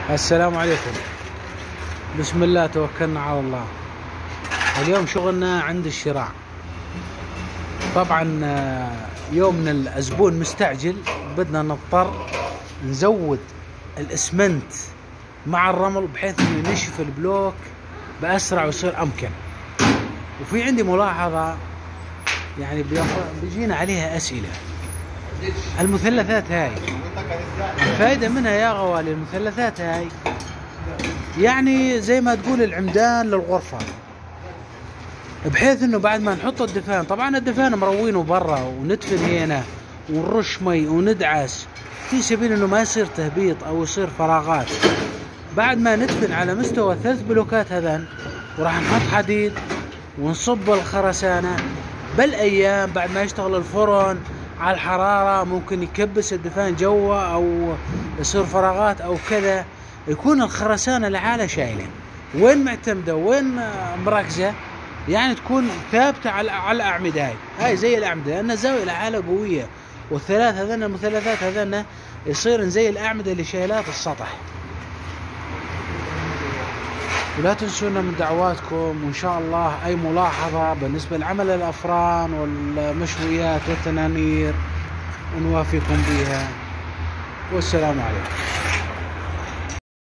السلام عليكم. بسم الله توكلنا على الله. اليوم شغلنا عند الشراع. طبعا يوم من الزبون مستعجل، بدنا نضطر نزود الاسمنت مع الرمل بحيث انه ينشف البلوك باسرع ويصير امكن. وفي عندي ملاحظة يعني بيجينا عليها اسئلة. المثلثات هاي الفائدة منها يا غوالي، المثلثات هاي يعني زي ما تقول العمدان للغرفة، بحيث انه بعد ما نحط الدفان، طبعا الدفان مروينه برا وندفن هنا ونرش مي وندعس في سبيل انه ما يصير تهبيط او يصير فراغات. بعد ما ندفن على مستوى الثلاث بلوكات هذان وراح نحط حديد ونصب الخرسانة، بالايام بعد ما يشتغل الفرن على الحرارة ممكن يكبس الدفان جوا او يصير فراغات او كذا، يكون الخرسانة لحالها شايلة وين معتمدة وين مركزة، يعني تكون ثابتة على الأعمدة. هاي زي الأعمدة لأن الزاوية لحالها قوية، والثلاث هذين المثلثات هذين يصير زي الأعمدة اللي شايلات السطح. ولا تنسونا من دعواتكم، وإن شاء الله أي ملاحظة بالنسبة لعمل الأفران والمشويات والتنانير نوافيكم بها. والسلام عليكم.